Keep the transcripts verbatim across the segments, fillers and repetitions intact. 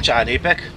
Csánépek!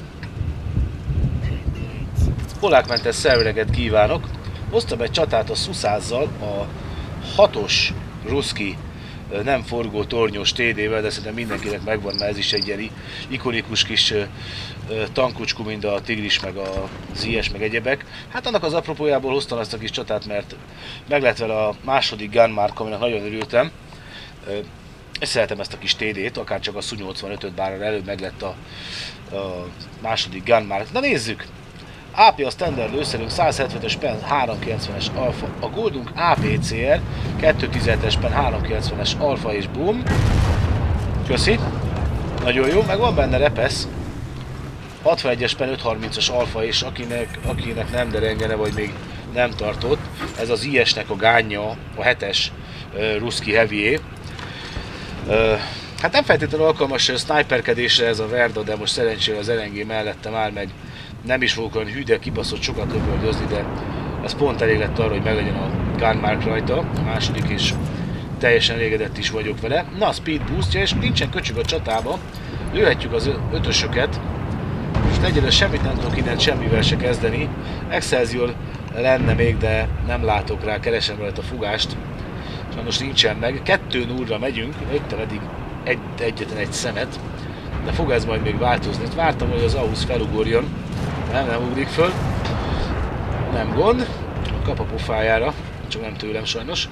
Polákmentes szervereket kívánok! Hoztam egy csatát a Szuszázzal, a hatos ruszki nem forgó tornyos té dé-vel, de szerintem mindenkinek megvan, mert ez is egy ilyen ikonikus kis tankocskú, mint a Tigris, meg a Ziyech, meg egyebek. Hát annak az apropójából hoztam ezt a kis csatát, mert meg lett vele a második Gunmark, aminek nagyon örültem. És szeretem ezt a kis té dét, akár csak a Su nyolcvanötöt, bár előbb meg lett a, a második Gunmark. Na nézzük! á pé a standard lőszerünk, száz hetvenes pen, háromszázkilencvenes alfa, a Goldunk á pé cé er, kétszáztizenhetes pen, háromszázkilencvenes alfa és boom. Köszi! Nagyon jó, meg van benne repesz. hatvanegyes pen, ötszázharmincas alfa, és akinek, akinek nem derengene, vagy még nem tartott, ez az i es-nek a gánja, a hetes uh, ruszki heavyé. Uh, hát nem feltétlenül alkalmas a sniperkedésre ez a Verda, de most szerencsére az el en gé mellettem áll, meg nem is fogok olyan hű, de kibaszott sokat lövöldözni, de ez pont elég lett arra, hogy meglegyen a Gunmark rajta, a második, és teljesen elégedett is vagyok vele. Na, a speed boostja, és nincsen köcsög a csatába, lőhetjük az ötösöket, és egyelőre semmit nem tudok innen semmivel se kezdeni. Excelsior lenne még, de nem látok rá, keresem rajta a fugást, sajnos nincsen meg. kettő nullra megyünk, öttem eddig egy, egyetlen egy szemet, de fog ez majd még változni. Vártam, hogy az Ausz felugorjon, nem, nem ugrik föl, nem gond, kap a pofájára, csak nem tőlem sajnos.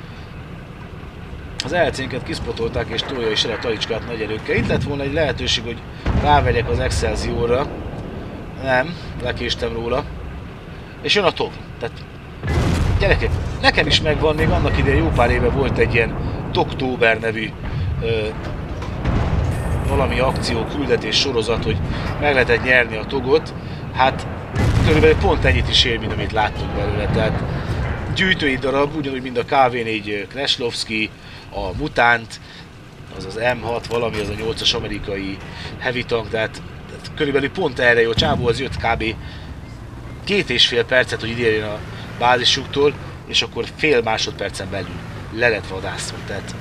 Az el cé-nket kiszpotolták, és tolja is el a talicskát nagy erőkkel. Itt lett volna egy lehetőség, hogy rávegyek az Excelsiorra, nem, lekéstem róla, és jön a top. Tehát, gyerekek, nekem is megvan, még annak idején jó pár éve volt egy ilyen Toktóber nevű ö, valami akció, küldetés sorozat, hogy meg lehetett nyerni a togot. Hát körülbelül pont ennyit is ér, mint amit láttunk belőle. Tehát gyűjtői darab, ugyanúgy, mint a ká vé négy Kreslovski, a Mutant, az az em hat, valami, az a nyolcas amerikai heavy tank, tehát, tehát körülbelül pont erre jó. Csávó az jött kb. Két és fél percet, hogy idérjön a bázisuktól, és akkor fél másodpercen belül le lett vadászva. Tehát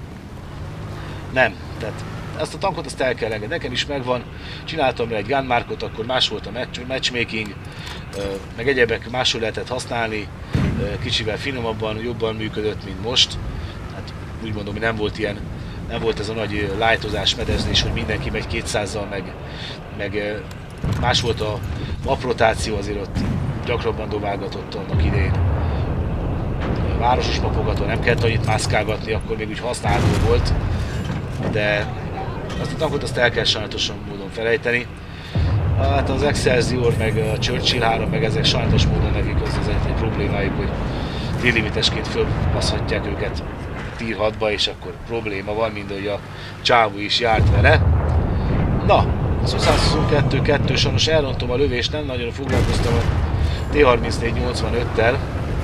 nem, tehát ezt a tankot azt el kell engedni, nekem is megvan, csináltam rá egy Gunmarkot, akkor más volt a match, matchmaking, meg egyebek máshol lehetett használni, kicsivel finomabban, jobban működött, mint most. Hát úgy mondom, hogy nem volt ilyen, nem volt ez a nagy lighozás, medezés, hogy mindenki megy kétszázzal, meg, meg más volt a maprotáció, azért ott gyakrabban dobálgatott annak idején. Városos mapogató, nem kellett annyit mászkálgatni, akkor még úgy használható volt, de azt a tankot azt el kell sajnálatosan módon felejteni. Hát az Excelsior, meg a Churchill három, meg ezek sajnálatos módon nekik az, az egy, egy problémájuk, hogy tírlimitesként fölbaszhatják őket tier hatba, és akkor probléma van, mind hogy a csávó is járt vele. Na, százhuszonkettő kettő, sajnos elrontom a lövést, nem nagyon foglalkoztam a té harmincnégy nyolcvanöttel,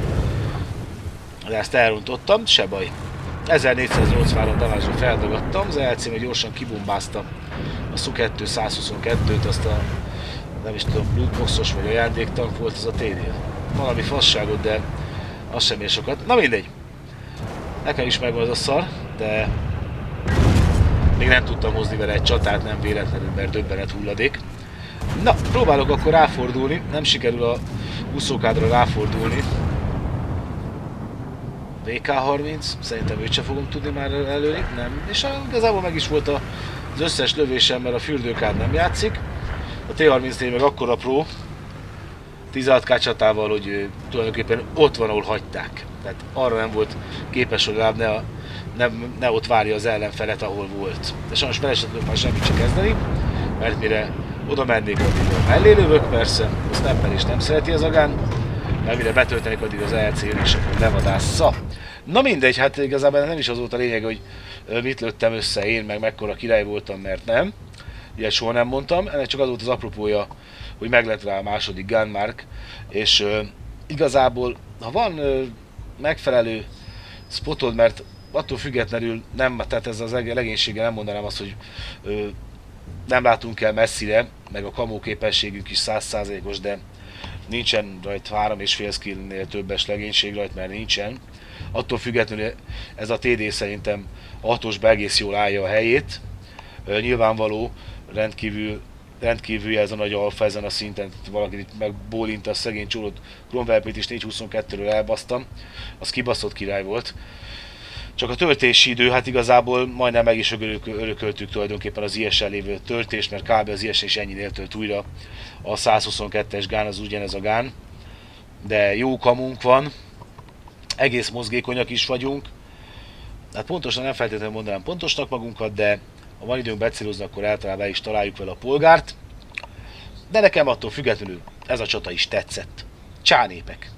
de ezt elrontottam, se baj. ezernégyszáznyolcvanhárom damage-ra feldagadtam, az el cé meg gyorsan kibombáztam a Su kettő százhuszonkettőt, azt a nem is tudom, lootboxos vagy ajándéktank volt az a té dé. Valami fasságot, de az sem ér sokat. Na mindegy. Nekem is megvan az a szar, de még nem tudtam hozni vele egy csatát, nem véletlenül, mert döbbenet hulladék. Na, próbálok akkor ráfordulni, nem sikerül a úszókádra ráfordulni. vé ká harminc, szerintem őt sem fogom tudni már előni, nem. És igazából meg is volt az összes lövésem, mert a fürdőkád nem játszik. A té harmincnégy meg akkora pro, tizenhat ká csatával, hogy tulajdonképpen ott van, ahol hagyták. Tehát arra nem volt képes, hogy legalább ne, ne, ne ott várja az ellenfelet, ahol volt. De sajnos felesett már semmit sem kezdeni, mert mire oda mennék, addig a mellé lövök, persze, a snapper is nem szereti az agán, mert mire betöltenik, addig az el cé és akkor levadásza. Na mindegy, hát igazából nem is az volt a lényeg, hogy mit lőttem össze én, meg mekkora király voltam, mert nem. Ilyet soha nem mondtam, ennek csak az volt az apropója, hogy meg lett rá a második Gunmark, és uh, igazából, ha van uh, megfelelő spotod, mert attól függetlenül nem, tehát ez az legénységgel nem mondanám azt, hogy uh, nem látunk el messzire, meg a kamó képességük is száz százalékos, de nincsen rajta három és fél skillnél többes legénység rajta, mert nincsen. Attól függetlenül ez a té dé szerintem hatosba egész jól állja a helyét. Uh, nyilvánvaló, rendkívül rendkívül ez a nagy alfa ezen a szinten, valaki itt megbólint a szegény csólót, Cromwell-t is négy huszonkettőről elbasztam, az kibaszott király volt. Csak a töltési idő, hát igazából majdnem meg is örököltük tulajdonképpen az i es-en lévő töltést, mert kb. Az i es is ennyinél tölt újra. A százhuszonkettes gán az ugyanez a gán, de jó kamunk van, egész mozgékonyak is vagyunk. Hát pontosan nem feltétlenül mondanám pontosnak magunkat, de ha van időnk becélozni, akkor általában el is találjuk vele a polgárt. De nekem attól függetlenül ez a csata is tetszett. Csá népek!